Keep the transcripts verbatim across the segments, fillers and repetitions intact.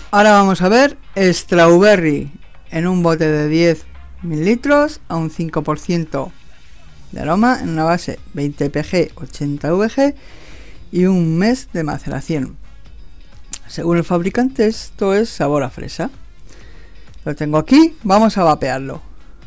Ahora vamos a ver Strawberry en un bote de diez mililitros a un cinco por ciento de aroma en una base veinte P G ochenta V G y un mes de maceración. Según el fabricante, esto es sabor a fresa. Lo tengo aquí, vamos a vapearlo.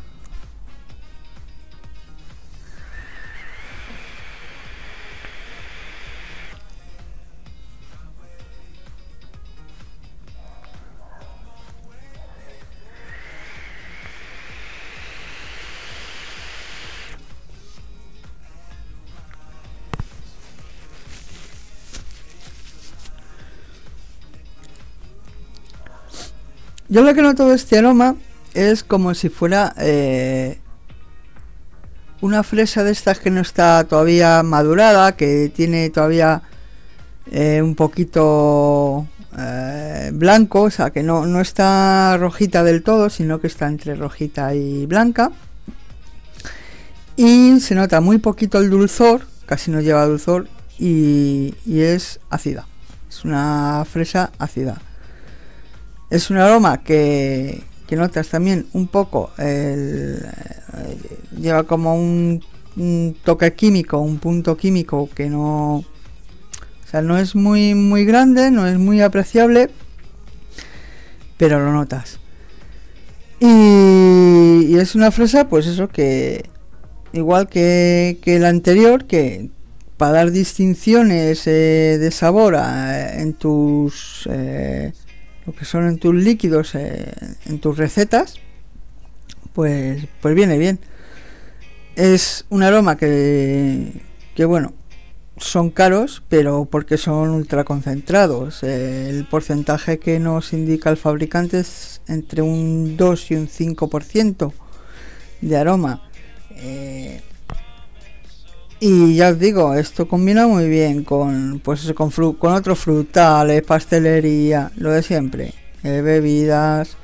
Yo lo que noto de este aroma es como si fuera eh, una fresa de estas que no está todavía madurada, que tiene todavía eh, un poquito eh, blanco, o sea que no, no está rojita del todo, sino que está entre rojita y blanca. Y se nota muy poquito el dulzor, casi no lleva dulzor, y, y es ácida, es una fresa ácida. Es un aroma que, que notas también un poco, el, el, lleva como un, un toque químico, un punto químico que no, o sea, no es muy muy grande, no es muy apreciable, pero lo notas. Y, y es una fresa, pues eso, que igual que, que el anterior, que para dar distinciones eh, de sabor a, en tus... Eh, lo que son en tus líquidos, eh, en tus recetas, pues pues viene bien. Es un aroma que, que bueno, son caros, pero porque son ultra concentrados. Eh, el porcentaje que nos indica el fabricante es entre un dos y un cinco por ciento de aroma. Eh, Y ya os digo, esto combina muy bien con pues con, fru con otros frutales, pastelería, lo de siempre, eh, bebidas.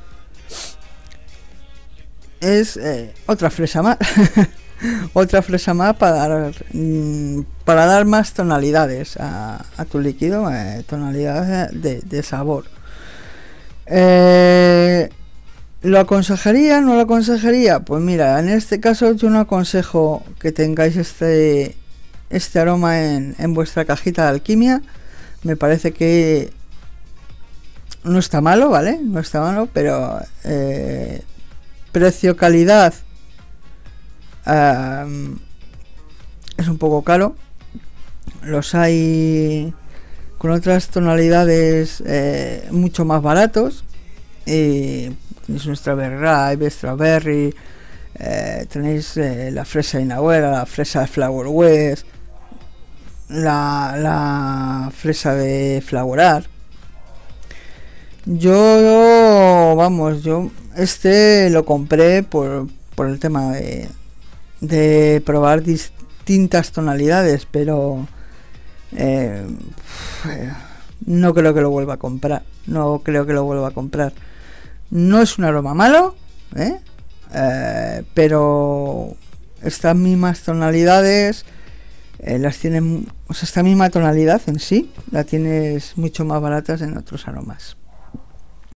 Es eh, otra fresa más, otra fresa más para dar mmm, para dar más tonalidades a, a tu líquido, eh, tonalidades de, de sabor. Eh, ¿Lo aconsejaría? ¿No lo aconsejaría? Pues mira, en este caso yo no aconsejo que tengáis este este aroma en, en vuestra cajita de alquimia. Me parece que no está malo, ¿vale? No está malo, pero eh, precio-calidad eh, es un poco caro. Los hay con otras tonalidades eh, mucho más baratos. Y tenéis un strawberry, strawberry, eh, tenéis eh, la fresa inabuela, la fresa de Flower West, la, la fresa de Flowerar. Yo, vamos, yo este lo compré por, por el tema de, de probar distintas tonalidades, pero eh, no creo que lo vuelva a comprar, no creo que lo vuelva a comprar. No es un aroma malo, ¿eh? Eh, pero estas mismas tonalidades eh, las tienen, o sea, esta misma tonalidad en sí la tienes mucho más baratas en otros aromas.